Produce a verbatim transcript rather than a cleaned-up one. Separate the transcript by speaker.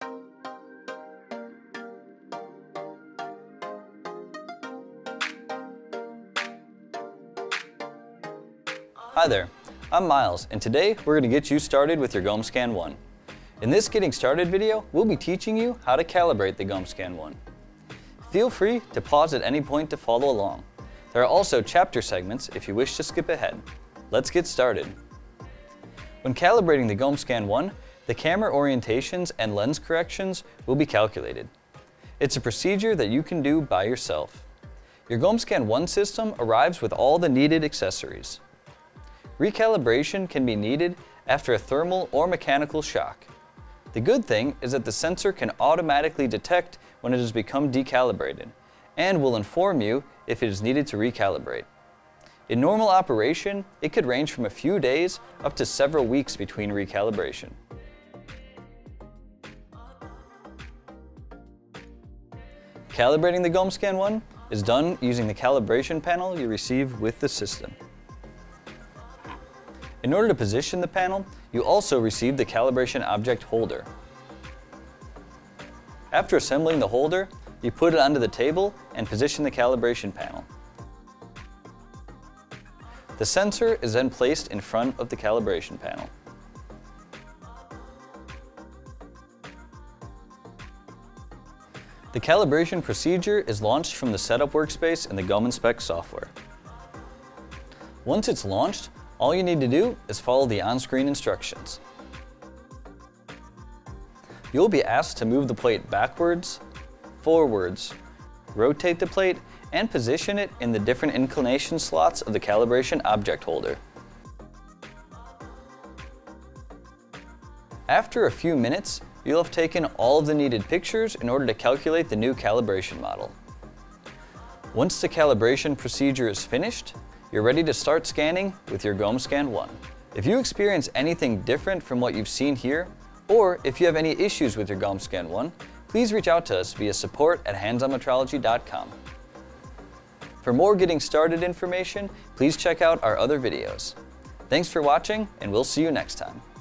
Speaker 1: Hi there, I'm Miles, and today we're going to get you started with your GOM Scan one. In this Getting Started video, we'll be teaching you how to calibrate the GOM Scan one. Feel free to pause at any point to follow along. There are also chapter segments if you wish to skip ahead. Let's get started. When calibrating the GOM Scan one, the camera orientations and lens corrections will be calculated. It's a procedure that you can do by yourself. Your GOM Scan one system arrives with all the needed accessories. Recalibration can be needed after a thermal or mechanical shock. The good thing is that the sensor can automatically detect when it has become decalibrated and will inform you if it is needed to recalibrate. In normal operation, it could range from a few days up to several weeks between recalibration. Calibrating the GOM Scan one is done using the calibration panel you receive with the system. In order to position the panel, you also receive the calibration object holder. After assembling the holder, you put it onto the table and position the calibration panel. The sensor is then placed in front of the calibration panel. The calibration procedure is launched from the setup workspace in the GOM Inspect software. Once it's launched, all you need to do is follow the on-screen instructions. You'll be asked to move the plate backwards, forwards, rotate the plate, and position it in the different inclination slots of the calibration object holder. After a few minutes, you'll have taken all of the needed pictures in order to calculate the new calibration model. Once the calibration procedure is finished, you're ready to start scanning with your GOM Scan one. If you experience anything different from what you've seen here, or if you have any issues with your GOM Scan one, please reach out to us via support at hands on metrology dot com. For more Getting Started information, please check out our other videos. Thanks for watching, and we'll see you next time.